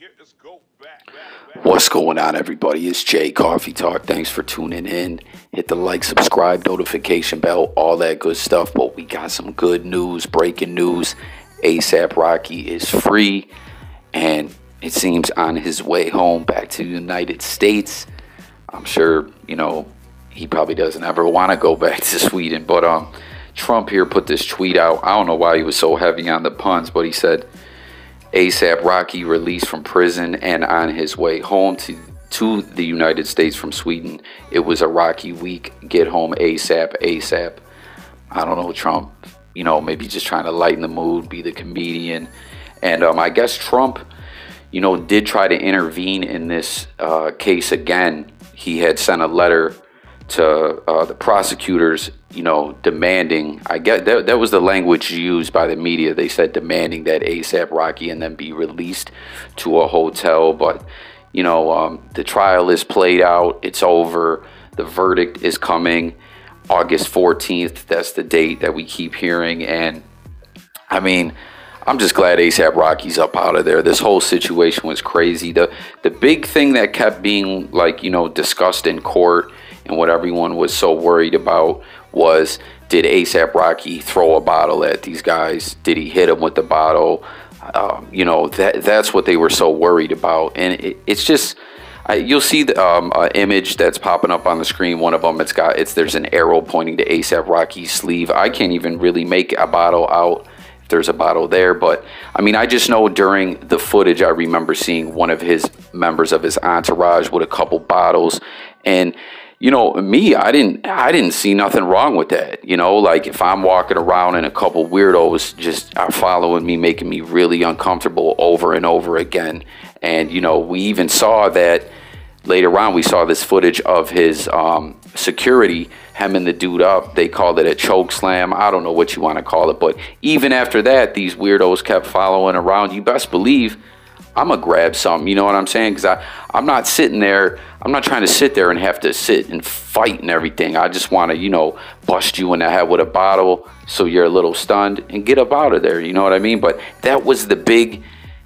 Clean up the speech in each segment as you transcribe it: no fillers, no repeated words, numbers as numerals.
What's going on, everybody? It's Jay Coffee Talk. Thanks for tuning in. Hit the like, subscribe, notification bell, all that good stuff. But we got some good news, breaking news. ASAP Rocky is free, and it seems on his way home back to the United States. I'm sure, he probably doesn't ever want to go back to Sweden. But Trump here put this tweet out. I don't know why he was so heavy on the puns, but he said, ASAP Rocky released from prison and on his way home to the United States from Sweden. It was a rocky week. Get home ASAP, ASAP. I don't know, Trump, maybe just trying to lighten the mood, be the comedian. And I guess Trump, did try to intervene in this case again. He had sent a letter to the prosecutors, demanding, I get that was the language used by the media. They said demanding that ASAP Rocky and then be released to a hotel. But, the trial is played out. It's over. The verdict is coming August 14th. That's the date that we keep hearing. And I'm just glad ASAP Rocky's up out of there. This whole situation was crazy. The big thing that kept being discussed in court and what everyone was so worried about was, did ASAP Rocky throw a bottle at these guys? Did he hit them with the bottle? That's what they were so worried about. And it's just, you'll see the image that's popping up on the screen. One of them, there's an arrow pointing to ASAP Rocky's sleeve. I can't even really make a bottle out if there's a bottle there. But I just know during the footage, I remember seeing one of his members of his entourage with a couple bottles. And I didn't see nothing wrong with that. Like if I'm walking around and a couple weirdos just are following me, making me really uncomfortable over and over again. And, we even saw that later on. We saw this footage of his security hemming the dude up. They called it a choke slam. I don't know what you want to call it. But even after that, these weirdos kept following around. You best believe I'm going to grab something, you know what I'm saying? Because I'm not sitting there. I'm not trying to sit there and have to sit and fight and everything. I just want to, bust you in the head with a bottle so you're a little stunned and get up out of there. You know what I mean? But that was the big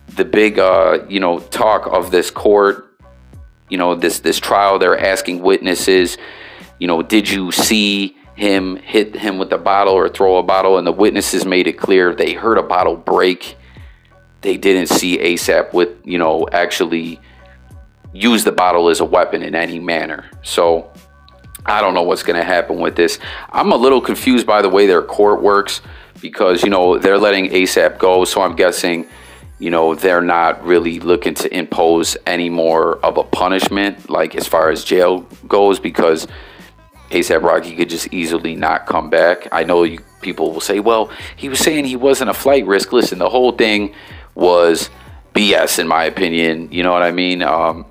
talk of this court, this trial. They're asking witnesses, did you see him hit him with a bottle or throw a bottle? And the witnesses made it clear they heard a bottle break. They didn't see ASAP with, actually use the bottle as a weapon in any manner. So I don't know what's going to happen with this. I'm a little confused by the way their court works because, they're letting ASAP go. So I'm guessing, they're not really looking to impose any more of a punishment, like as far as jail goes, because ASAP Rocky could just easily not come back. I know people will say, well, he was saying he wasn't a flight risk. Listen, the whole thing was BS in my opinion. You know what I mean?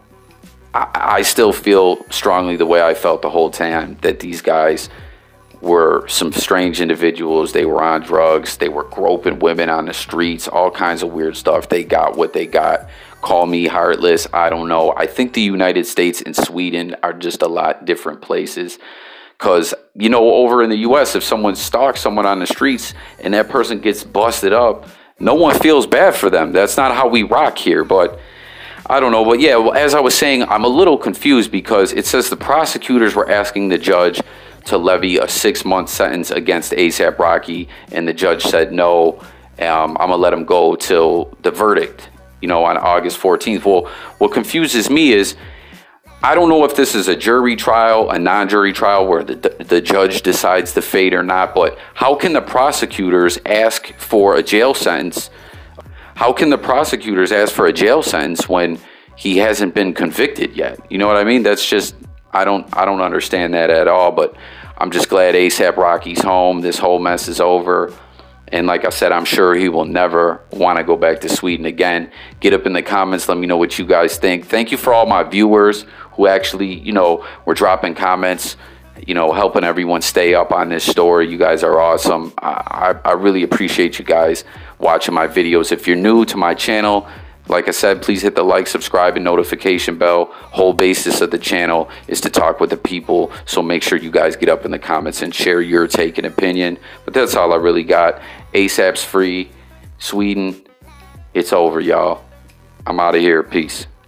I still feel strongly the way I felt the whole time, that these guys were some strange individuals. They were on drugs. They were groping women on the streets, all kinds of weird stuff. They got what they got. Call me heartless. I don't know. I think the United States and Sweden are just a lot different places. Because, over in the U.S., if someone stalks someone on the streets and that person gets busted up, no one feels bad for them. That's not how we rock here. But I don't know. But yeah, as I was saying, I'm a little confused because it says the prosecutors were asking the judge to levy a 6-month sentence against ASAP Rocky. And the judge said, no, I'm going to let him go till the verdict, on August 14th. Well, what confuses me is, I don't know if this is a jury trial, a non-jury trial where the judge decides the fate or not, but how can the prosecutors ask for a jail sentence? How can the prosecutors ask for a jail sentence when he hasn't been convicted yet? You know what I mean? That's just, I don't understand that at all, but I'm just glad ASAP Rocky's home. This whole mess is over. And like I said, I'm sure he will never want to go back to Sweden again. Get up in the comments. Let me know what you guys think. Thank you for all my viewers who actually, were dropping comments, helping everyone stay up on this story. You guys are awesome. I really appreciate you guys watching my videos. If you're new to my channel, like I said, please hit the like, subscribe, and notification bell. Whole basis of the channel is to talk with the people. So make sure you guys get up in the comments and share your take and opinion. But that's all I really got. ASAP's free. Sweden, it's over, y'all. I'm out of here. Peace.